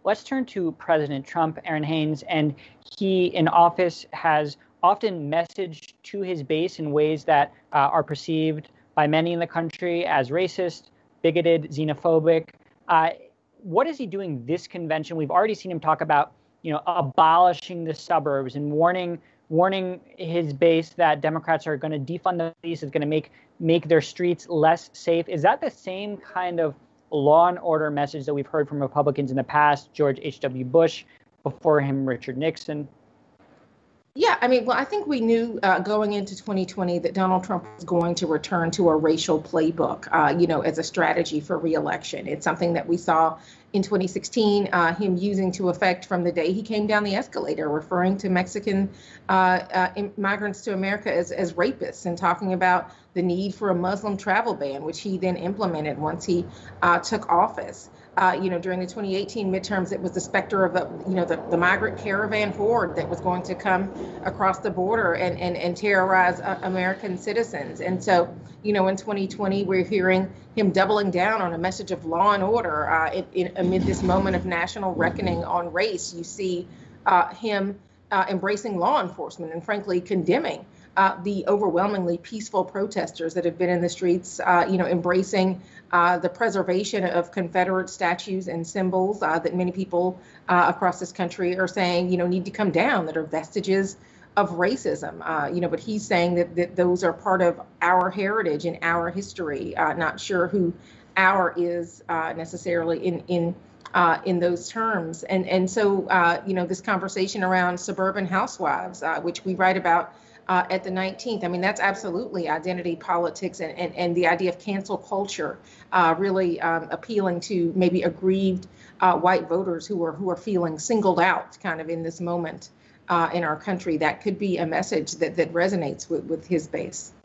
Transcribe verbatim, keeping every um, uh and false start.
let's turn to President Trump, Errin Haines, and he in office has often messaged to his base in ways that uh, are perceived by many in the country as racist, bigoted, xenophobic. Uh, what is he doing this convention? We've already seen him talk about, you know, abolishing the suburbs and warning warning his base that Democrats are going to defund the police, is going to make make their streets less safe. Is that the same kind of law and order message that we've heard from Republicans in the past? George H W. Bush, before him, Richard Nixon. Yeah, I mean, well, I think we knew uh, going into twenty twenty that Donald Trump was going to return to a racial playbook, uh, you know, as a strategy for reelection. It's something that we saw in twenty sixteen, uh, him using to effect from the day he came down the escalator, referring to Mexican uh, uh, migrants to America as, as rapists, and talking about the need for a Muslim travel ban, which he then implemented once he uh, took office. Uh, you know, during the twenty eighteen midterms, it was the specter of, a, you know, the, the migrant caravan horde that was going to come across the border and, and, and terrorize uh, American citizens. And so, you know, in twenty twenty, we're hearing him doubling down on a message of law and order. Uh, it, it, amid this moment of national reckoning on race, you see uh, him uh, embracing law enforcement and, frankly, condemning Uh, the overwhelmingly peaceful protesters that have been in the streets, uh, you know, embracing uh, the preservation of Confederate statues and symbols uh, that many people uh, across this country are saying, you know, need to come down, that are vestiges of racism. Uh, you know, but he's saying that, that those are part of our heritage and our history. Uh, not sure who our is uh, necessarily in in uh, in those terms. And and so, uh, you know, this conversation around suburban housewives, uh, which we write about Uh, at the nineteenth. I mean, that's absolutely identity politics and, and, and the idea of cancel culture, uh, really um, appealing to maybe aggrieved uh, white voters who are who are feeling singled out kind of in this moment uh, in our country. That could be a message that, that resonates with, with his base.